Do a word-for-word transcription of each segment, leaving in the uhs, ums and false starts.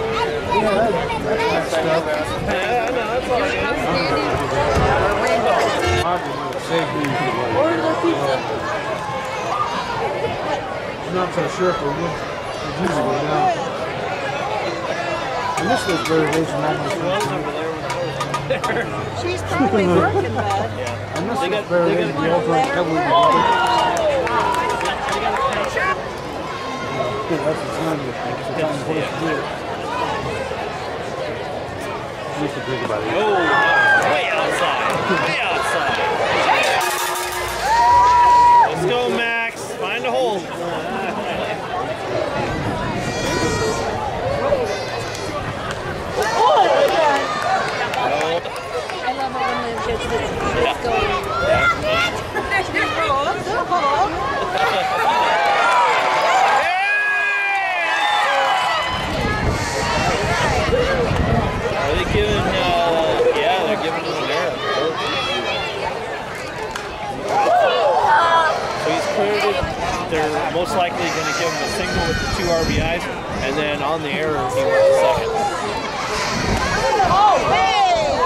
Yeah, I know, that's all it is. Order the pizza. I'm not so sure if we're good. It's usually go down. I miss those variation almost. She's probably working, bud. I miss those variation heavily. That's the time to do it. You should think about it. Oh, way outside. Way outside. Let's go, Max. Find a hole. I love it when the kids just go. Are they giving, uh, yeah, they're giving him an error. So he's credited, they're most likely going to give him a single with the two R B Is, and then on the error, he went the second. Oh, hey!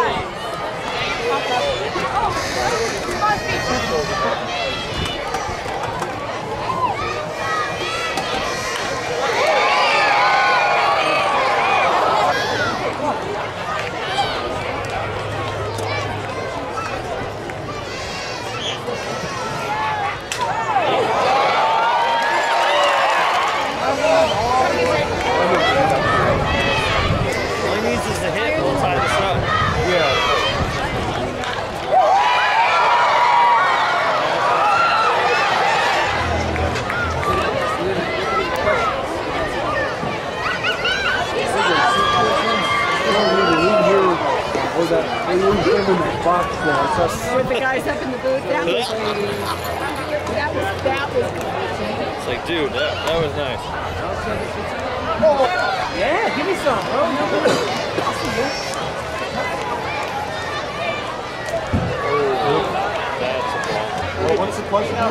All he needs is a hit, we'll tie this up. Yeah. Or that, we were in that box there. With the guys up in the booth, that was, that was, that was good. It's like, dude, that, that was nice. Oh, yeah, give me some, bro. Oh, that's a ball. Well, what's the question now?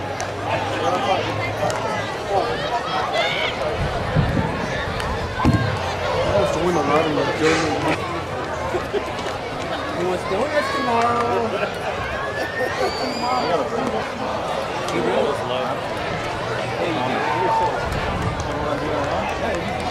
That was to win the lottery with Germany. He wants donuts tomorrow. I got a friend. He really was low. Hey, you can.